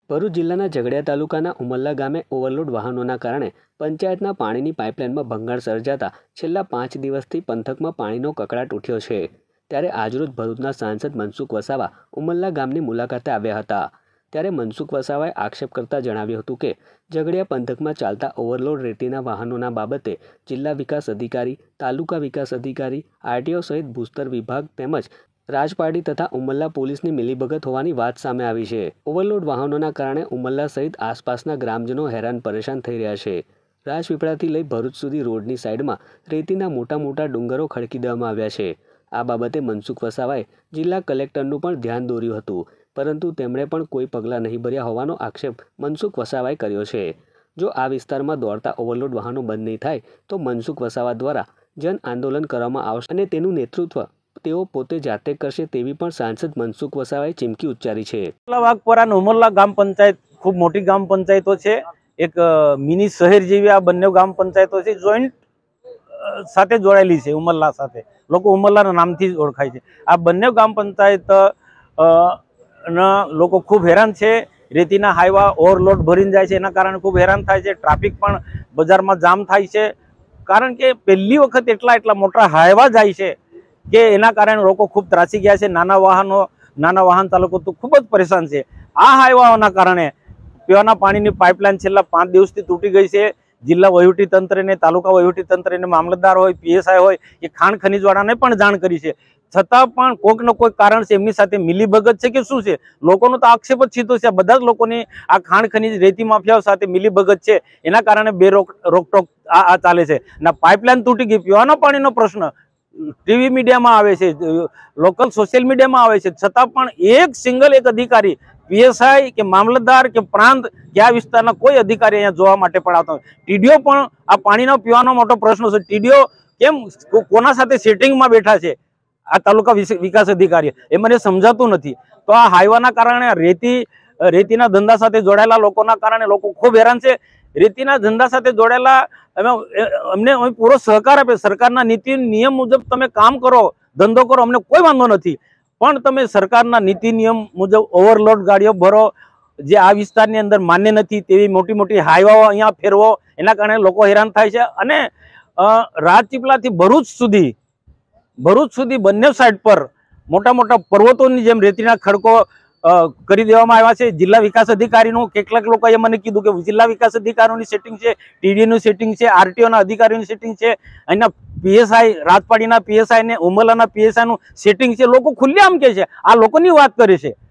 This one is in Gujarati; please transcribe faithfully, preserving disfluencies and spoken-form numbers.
ભરૂચ જિલ્લાના ઝઘડિયા તાલુકાના ઉમલ્લા ગામે ઓવરલોડ વાહનોના કારણે પંચાયતના પાણીની પાઇપલાઇનમાં ભંગાણ સર્જાતા છેલ્લા પાંચ દિવસથી પંથકમાં પાણીનો કકળાટ ઉઠ્યો છે। ત્યારે આજરોજ ભરૂચના સાંસદ મનસુખ વસાવા ઉમલ્લા ગામની મુલાકાતે આવ્યા હતા। ત્યારે મનસુખ વસાવાએ આક્ષેપ કરતા જણાવ્યું હતું કે ઝઘડિયા પંથકમાં ચાલતા ઓવરલોડ રેતીના વાહનોના બાબતે જિલ્લા વિકાસ અધિકારી, તાલુકા વિકાસ અધિકારી, આરટીઓ સહિત ભૂસ્તર વિભાગ તેમજ રાજપારડી તથા ઉમલ્લા પોલીસની મિલીભગત હોવાની વાત સામે આવી છે। ઓવરલોડ વાહનોના કારણે ઉમલ્લા સહિત આસપાસના ગ્રામજનો હેરાન પરેશાન થઈ રહ્યા છે। રાજપીપળાથી લઈ ભરૂચ સુધી રોડની સાઈડમાં રેતીના મોટા મોટા ડુંગરો ખડકી દેવામાં આવ્યા છે। આ બાબતે મનસુખ વસાવાએ જિલ્લા કલેક્ટરનું પણ ધ્યાન દોર્યું હતું, પરંતુ તેમણે પણ કોઈ પગલાં નહીં ભર્યા હોવાનો આક્ષેપ મનસુખ વસાવાએ કર્યો છે। જો આ વિસ્તારમાં દોડતા ઓવરલોડ વાહનો બંધ નહીં થાય તો મનસુખ વસાવા દ્વારા જન આંદોલન કરવામાં આવશે અને તેનું નેતૃત્વ તેઓ પોતે જાતે કરશે તેવી પણ સાંસદ મનસુખ વસાવાએ ચીમકી ઉચ્ચારી છે। વાઘપરા અને ઉમલ્લા ગ્રામ પંચાયત ખૂબ મોટી ગ્રામ પંચાયતો છે, એક મિની શહેર જેવી આ બંને ગ્રામ પંચાયતો છે, જોઈન્ટ સાથે જોડાયેલી છે। ઉમલ્લા સાથે લોકો ઉમલ્લાના નામથી જ ઓળખાય છે। આ બંને ગ્રામ પંચાયત ના લોકો ખૂબ હેરાન છે। રેતીના હાઈવા ઓવરલોડ ભરીને જાય છે, એના કારણે ખૂબ હેરાન થાય છે। ટ્રાફિક પણ બજારમાં જામ થાય છે, કારણ કે પહેલી વખત એટલા એટલા મોટા હાઈવા જાય છે કે એના કારણે લોકો ખૂબ ત્રાસી ગયા છે। નાના વાહનો નાના વાહન ચાલકો તો ખૂબ જ પરેશાન છે। આ હાઈવાઓના કારણે પીવાના પાણીની પાઇપલાઇન છેલ્લા પાંચ દિવસથી તૂટી ગઈ છે। જિલ્લા વહીવટી તંત્રને, તાલુકા વહીવટી તંત્રને, મામલતદાર હોય, પીએસઆઈ હોય કે ખાણ ખનીજવાળાને પણ જાણ કરી છે, છતાં પણ કોઈક ને કોઈક કારણ છે એમની સાથે મિલીભગત છે કે શું છે? લોકોનો તો આક્ષેપ જ સીધો છે, બધા જ લોકોની આ ખાણ ખનીજ રેતી માફિયાઓ સાથે મિલીભગત છે, એના કારણે બે રોક રોકટોક આ આ ચાલે છે। ના પાઇપલાઇન તૂટી ગઈ, પીવાના પાણીનો પ્રશ્ન ટીવી મીડિયામાં આવે છે, લોકલ સોશિયલ મીડિયામાં આવે છે, છતાં પણ એક સિંગલ એક અધિકારી પીએસઆઈ કે મામલતદાર કે પ્રાંત કે આ વિસ્તારના કોઈ અધિકારી અહીંયા જોવા માટે પણ આવતા નથી। ટીડીઓ પણ આ પાણીનો પીવાનો મોટો પ્રશ્ન છે, ટીડીઓ કેમ કોના સાથે સેટિંગમાં બેઠા છે આ તાલુકા વિકાસ અધિકારી, એ મને સમજાતું નથી। તો આ હાઈવાના કારણે રેતી રેતીના ધંધા સાથે જોડાયેલા લોકોના કારણે લોકો ખૂબ હેરાન છે। રેતીના ધંધા સાથે જોડાયેલા અમને પૂરો સહકાર આપે, સરકારના નીતિ નિયમ મુજબ તમે કામ કરો, ધંધો કરો, અમને કોઈ વાંધો નથી, પણ તમે સરકારના નીતિ નિયમ મુજબ ઓવરલોડ ગાડીઓ ભરો, જે આ વિસ્તારની અંદર માન્ય નથી તેવી મોટી મોટી હાઈવાઓ અહીંયા ફેરવો, એના કારણે લોકો હેરાન થાય છે। અને રાજપીપળાથી ભરૂચ સુધી ભરૂચ સુધી બંને સાઈડ પર મોટા મોટા પર્વતોની જેમ રેતીના ખડકો કરી દેવામાં આવ્યા છે। જિલ્લા વિકાસ અધિકારીનું કેટલાક લોકોએ મને કીધું કે જિલ્લા વિકાસ અધિકારીઓની સેટિંગ છે, ટીડીનું સેટિંગ છે, આરટીઓના અધિકારીઓની સેટિંગ છે, અહીંના પીએસઆઈ રાજપાડીના પીએસઆઈ ને ઉમલ્લાના પીએસઆઈ નું સેટિંગ છે। લોકો ખુલ્લેઆમ કે છે, આ લોકોની વાત કરે છે।